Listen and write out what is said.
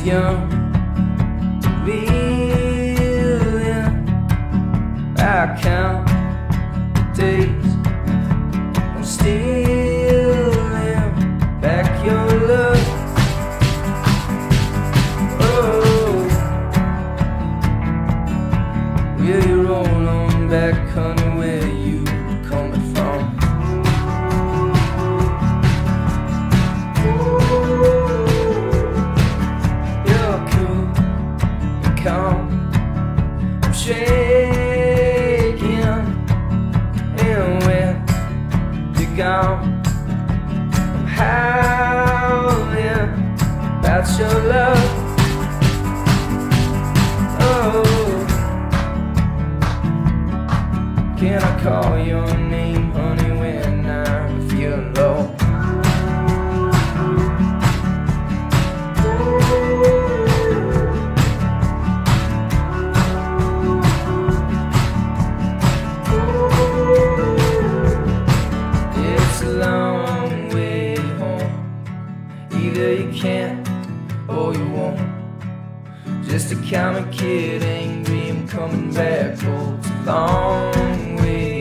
was young, reeling. I count days, I'm stealing back your love. Oh, will you roll on back, honey, where you coming from? You're cool and calm, I'm shaking, and when you're gone, I'm howling about your love. Oh, can I call your name, honey, when I'm feeling low? It's a long way home. Either you can't or you won't. Just a common kid, angry, I'm coming back. Oh, it's a long way